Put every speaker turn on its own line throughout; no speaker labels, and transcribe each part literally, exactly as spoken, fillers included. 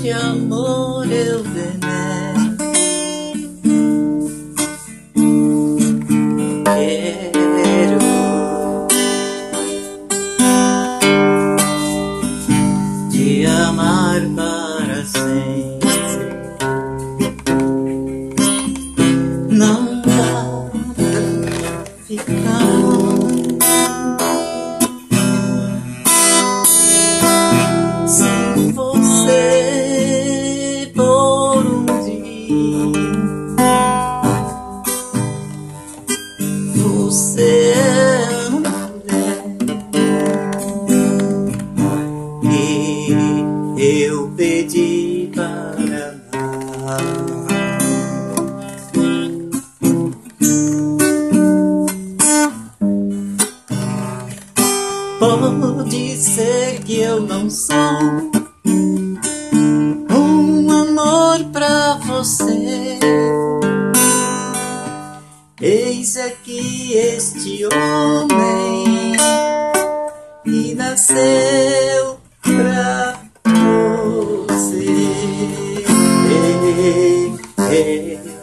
de amor eu veneno. Quero te amar para sempre. Não dá pra ficar sem você por um dia. Você é uma mulher que eu pedi para amar. Pode ser que eu não sou um amor pra você. Eis aqui este homem que nasceu pra você. Ei, ei, ei.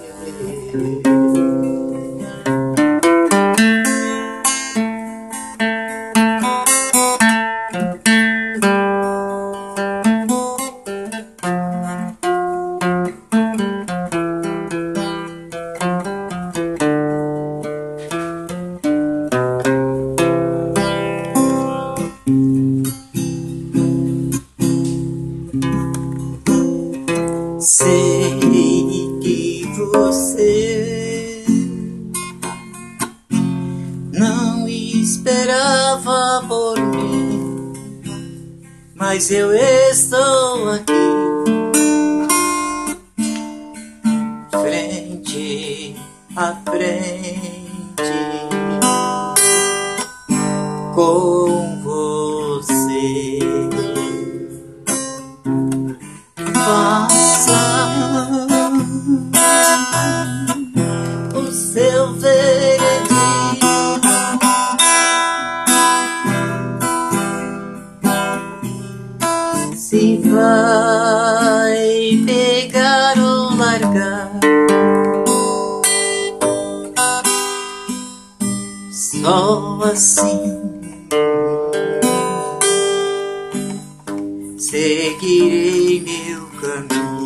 Sei que você não esperava por mim, mas eu estou aqui, frente a frente com você. Faça o seu veredito, se vai pegar ou largar. Só assim seguirei meu caminho.